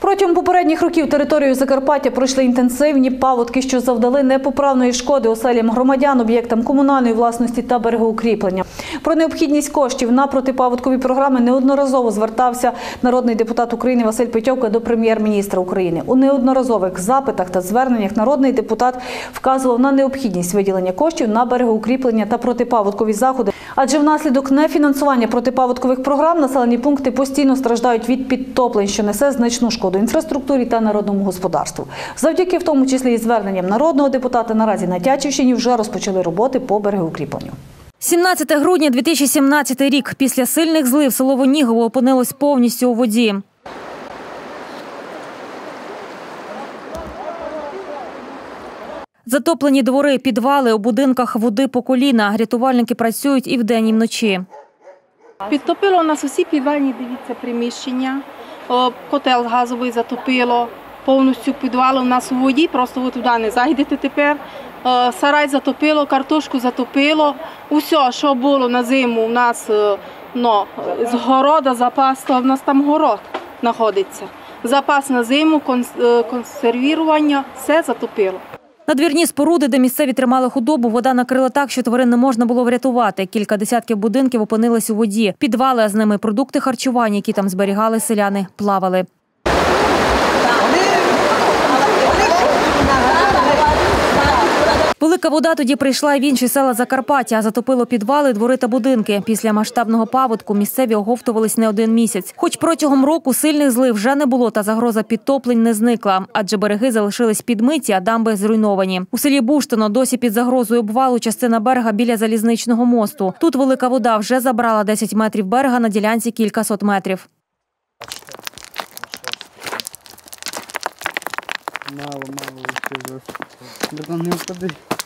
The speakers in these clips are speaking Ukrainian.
Протягом попередніх років територією Закарпаття пройшли інтенсивні паводки, що завдали непоправної шкоди оселям громадян, об'єктам комунальної власності та берегоукріплення. Про необхідність коштів на протипаводкові програми неодноразово звертався народний депутат України Василь Петьовка до прем'єр-міністра України. У неодноразових запитах та зверненнях народний депутат вказував на необхідність виділення коштів на берегоукріплення та протипаводкові заходи. Адже внаслідок нефінансування протипаводкових програм населені пункти постійно страждають від підтоплень, що несе значну шкоду інфраструктурі та народному господарству. Завдяки в тому числі і зверненням народного депутата наразі на Тячівщині вже розпочали роботи по берегоукріпленню. 17 грудня 2017 рік. Після сильних злив село Вонігово опинилось повністю у воді. Затоплені двори, підвали, у будинках води по коліна. Рятувальники працюють і вдень, і вночі. Підтопило у нас усі підвальні, дивіться, приміщення. Котел газовий затопило, повністю підвали у нас у воді, просто ви туди не зайдете тепер. Сарай затопило, картошку затопило. Усе, що було на зиму, у нас з города запас, у нас там город знаходиться. Запас на зиму, консервування, все затопило. Надвірні споруди, де місцеві тримали худобу, вода накрила так, що тварин не можна було врятувати. Кілька десятків будинків опинились у воді. Підвали, а з ними продукти харчування, які там зберігали селяни, плавали. Велика вода тоді прийшла і в інші села Закарпаття, затопило підвали, двори та будинки. Після масштабного паводку місцеві оговтувались не один місяць. Хоч протягом року сильних злив вже не було та загроза підтоплень не зникла, адже береги залишились підмиті, а дамби зруйновані. У селі Буштино досі під загрозою обвалу частина берега біля залізничного мосту. Тут велика вода вже забрала 10 метрів берега на ділянці кількасот метрів. Мало, не впади.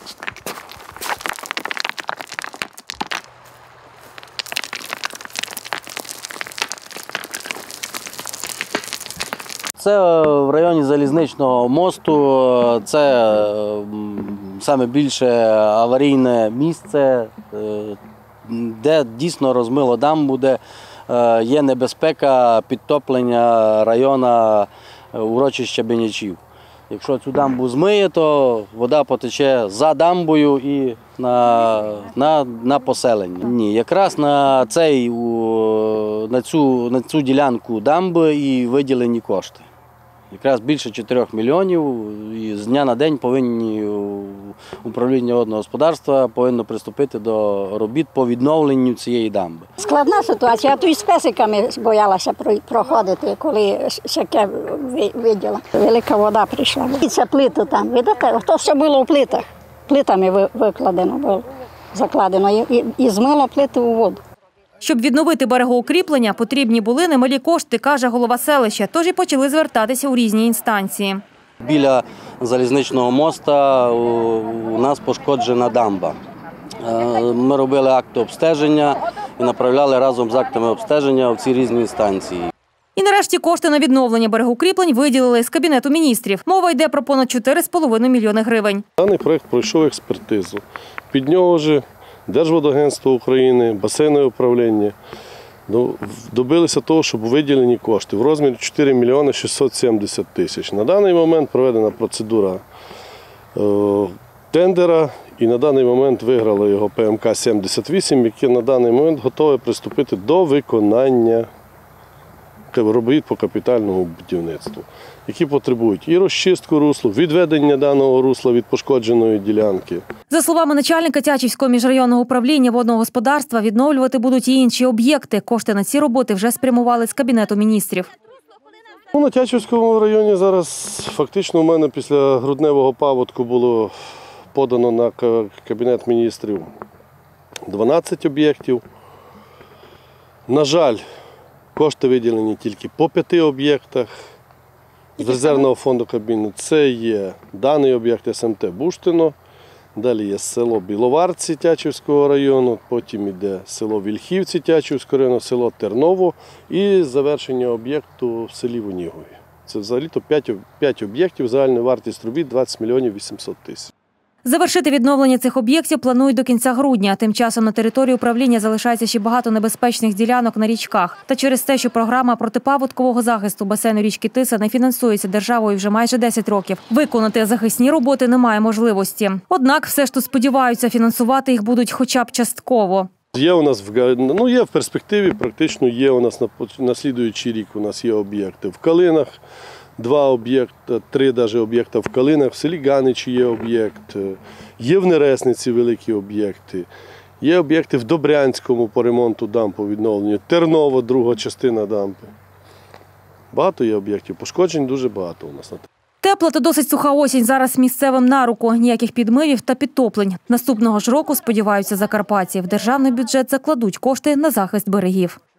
Це в районі залізничного мосту, це саме більше аварійне місце, де дійсно розмило дамбу, де є небезпека підтоплення району урочища Бенячів. Якщо цю дамбу змиє, то вода потече за дамбою і на поселення. Ні, якраз на цю ділянку дамби і виділені кошти. Якраз більше 4 мільйонів, і з дня на день повинні управління водного господарства повинно приступити до робіт по відновленню цієї дамби. Складна ситуація, я тут із песиками боялася проходити, коли шаке виділа. Велика вода прийшла. І це плити там, видите, то все було у плитах. Плитами викладено було, закладено і змило плити у воду. Щоб відновити берегоукріплення, потрібні були немалі кошти, каже голова селища, тож і почали звертатися у різні інстанції. Біля залізничного моста у нас пошкоджена дамба. Ми робили акти обстеження і направляли разом з актами обстеження в ці різні інстанції. І нарешті кошти на відновлення берегоукріплень виділили з Кабінету міністрів. Мова йде про понад 4,5 мільйони гривень. Даний проєкт пройшов експертизу. Під нього вже Держводагентство України, басейнове управління добилися того, щоб виділені кошти в розмірі 4 мільйони 670 тисяч. На даний момент проведена процедура тендера і на даний момент виграло його ПМК-78, яке на даний момент готове приступити до виконання робіт по капітальному будівництву, які потребують і розчистку русла, відведення даного русла від пошкодженої ділянки. За словами начальника Тячівського міжрайонного управління водного господарства, відновлювати будуть і інші об'єкти. Кошти на ці роботи вже спрямували з Кабінету міністрів. На Тячівському районі зараз фактично у мене після грудневого паводку було подано на Кабінет міністрів 12 об'єктів. На жаль, кошти виділені тільки по 5 об'єктах з резервного фонду Кабміну. Це є даний об'єкт СМТ Буштино, далі є село Біловарці Тячівського району, потім йде село Вільхівці Тячівського району, село Терново і завершення об'єкту в селі Вонігові. Це взагалі-то 5 об'єктів, загальна вартість робіт 20 мільйонів 800 тисяч. Завершити відновлення цих об'єктів планують до кінця грудня. Тим часом на території управління залишається ще багато небезпечних ділянок на річках. Та через те, що програма протипаводкового захисту басейну річки Тиса не фінансується державою вже майже 10 років, виконати захисні роботи немає можливості. Однак все ж тут сподіваються, фінансувати їх будуть хоча б частково. Є у нас є в перспективі, практично є у нас на слідуючий рік у нас є об'єкти в Калинах, 2 об'єкти, 3 навіть об'єкти в Калинах, в селі Ганичі є об'єкт, є в Нересниці великі об'єкти, є об'єкти в Добрянському по ремонту дамб, по відновленню, Терново, друга частина дамби. Багато є об'єктів, пошкоджень дуже багато у нас. Тепла та досить суха осінь зараз місцевим на руку. Ніяких підмивів та підтоплень. Наступного ж року, сподіваються закарпатці, в державний бюджет закладуть кошти на захист берегів.